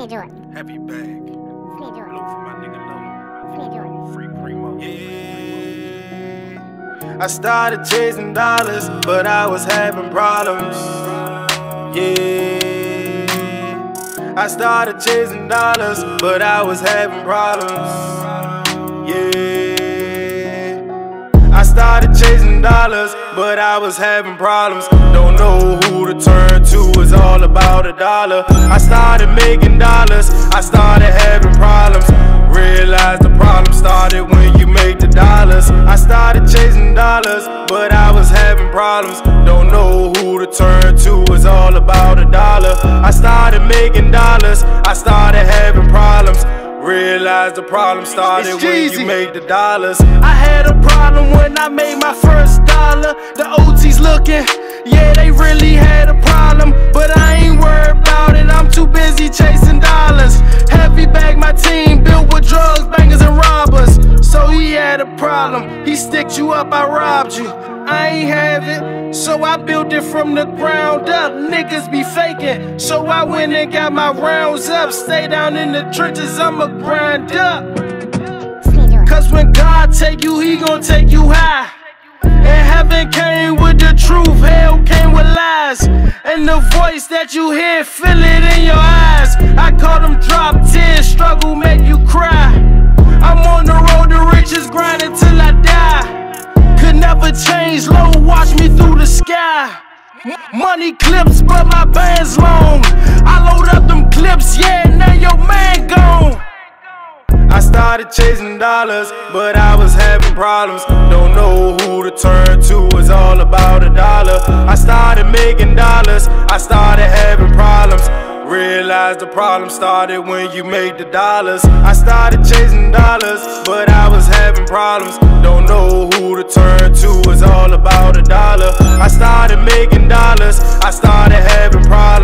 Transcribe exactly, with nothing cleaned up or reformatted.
Snare Jordan. Happy bag. Snare Jordan. Low for my nigga Low. Snare Jordan. Free Primo. Yeah. I started chasing dollars, but I was having problems. Yeah. I started chasing dollars, but I was having problems. Yeah. I started chasing dollars, but I was having problems. Don't know who to turn to, it's all about a dollar. I started making dollars, I started having problems. Realized the problem started when you make the dollars. I started chasing dollars, but I was having problems. Don't know who to turn to, it's all about a dollar. I started making dollars, I started having problems. Realized the problem started when you make the dollars. I had a problem when I made my first dollar. The O Ts looking, yeah, they really had a problem, but I ain't worried about it, I'm too busy chasing dollars. Heavy bag, my team built with drugs, bangers and robbers. So he had a problem, he sticked you up, I robbed you. I ain't have it, so I built it from the ground up. Niggas be faking, so I went and got my rounds up. Stay down in the trenches, I'ma grind up. Cause when God take you, he gon' take you high. And heaven came with the truth, hell came with lies. And the voice that you hear, feel it in your eyes. I call them drop tears, struggle make you cry. I'm on the road to riches, grinding till I die. Could never change, low, watch me through the sky. Money clips, but my band's long. I load up them clips, yeah, now your man gone. I started chasing dollars, but I was having problems. Don't know who to turn to, it's all about a dollar. I started making dollars, I started having problems. Realized the problem started when you made the dollars. I started chasing dollars, but I was having problems. Don't know who to turn to, it's all about a dollar. I started making dollars, I started having problems.